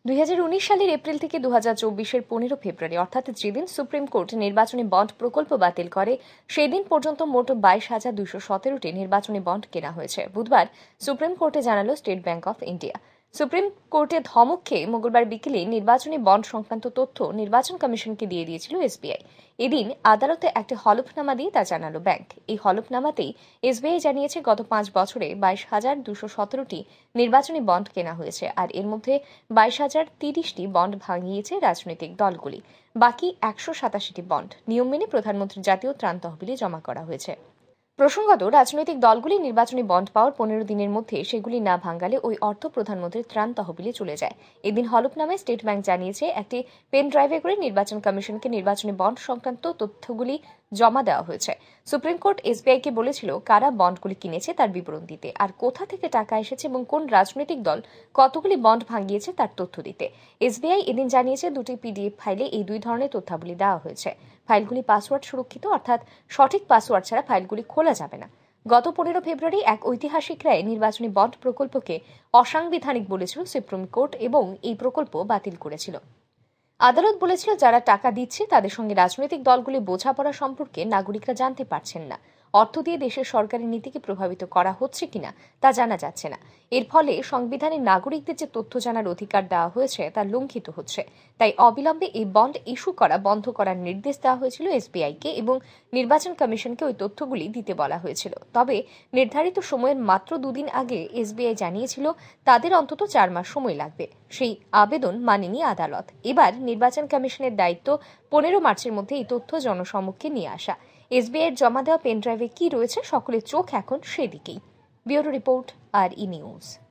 2019 সালের এপ্রিল থেকে 2024-এর 15 ফেব্রুয়ারি অর্থাৎ যেদিন সুপ্রিম কোর্ট নির্বাচনী বন্ড প্রকল্প বাতিল করে সেই দিন পর্যন্ত মোট 22,217টি নির্বাচনী বন্ড কেনা হয়েছে। বুধবার সুপ্রিম কোর্টে জানালো state bank of India. Supreme কোর্টে ধমক খেয়ে মঙ্গলবার বিকেলে নির্বাচনী বন্ড সংক্রান্ত তথ্য নির্বাচন কমিশনকে দিয়ে দিয়েছিল এসবিআই। এদিন আদালতে একটি হলফনামা দিয়ে তা জানালো ব্যাংক। এই হলফনামাতেই এসবিআই জানিয়েছে গত 5 বছরে 22,217টি নির্বাচনী বন্ড কেনা হয়েছে, আর এর মধ্যে 22,030টি বন্ড ভাঙিয়েছে রাজনৈতিক দলগুলি। বাকি 187টি বন্ড নিয়ম মেনে প্রধানমন্ত্রীর জাতীয় ত্রাণ তহবিলে জমা করা হয়েছে। প্রসঙ্গত, রাজনৈতিক দলগুলি নির্বাচনী বন্ড পাওয়ার 15 দিনের মধ্যে সেগুলি না ভাঙালে ওই অর্থ প্রধানমন্ত্রীর ত্রাণ তহবিলে চলে যায়। এদিন হলফনামায় স্টেট ব্যাংক জানিয়েছে একটি পেন ড্রাইভে করে নির্বাচন কমিশনকে নির্বাচনী বন্ড সংক্রান্ত তথ্যগুলি জমা দেওয়া হয়েছে। সুপ্রিম কোর্ট এসবিআইকে বলেছিল কারা বন্ডগুলি কিনেছে তার বিবরণ দিতে, আর কোথা থেকে টাকা এসেছে এবং কোন রাজনৈতিক দল কতগুলি বন্ড ভাঙিয়েছে তার তথ্য দিতে। এসবিআই এদিন জানিয়েছে দুটি পিডিএফ ফাইলে এই দুই ধরনের তথ্যাবলি দেওয়া হয়েছে। ফাইলগুলি পাসওয়ার্ড সুরক্ষিত, অর্থাৎ সঠিক পাসওয়ার্ড ছাড়া ফাইলগুলি খোলা যাবে না। গত 15 ফেব্রুয়ারি এক ঐতিহাসিক রায়ে নির্বাচনী বন্ড প্রকল্পকে অসাংবিধানিক বলেছিল সুপ্রিম কোর্ট এবং এই প্রকল্প বাতিল করেছিল। আদালত বলেছিল যারা টাকা দিচ্ছে তাদের সঙ্গে রাজনৈতিক দলগুলি বোঝাপড়া সম্পর্কে নাগরিকরা জানতে পারছেন না। অর্থ দিয়ে দেশের সরকারি নীতিকে প্রভাবিত করা হচ্ছে কিনা তা জানা যাচ্ছে না। এর ফলে সংবিধানে নাগরিকদের যে তথ্য জানার অধিকার দেওয়া হয়েছে তা লঙ্ঘিত হচ্ছে। তাই অবিলম্বে এই বন্ড ইস্যু করা বন্ধ করার নির্দেশ দেওয়া হয়েছিল এসবিআইকে এবং নির্বাচন কমিশনকে ওই তথ্যগুলি দিতে বলা হয়েছিল। তবে নির্ধারিত সময়ের মাত্র 2 দিন আগে এসবিআই জানিয়েছিল তাদের অন্তত 4 মাস সময় লাগবে। সেই আবেদন মানেনি আদালত। এবার নির্বাচন কমিশনের দায়িত্ব 15 মার্চের মধ্যে এই তথ্য জনসম্মুখে নিয়ে আসা। এসবিআইয়ের জমা দেওয়া পেনড্রাইভে কি রয়েছে সকলের চোখ এখন সেদিকেই। ব্যুরো রিপোর্ট, আর ই নিউজ।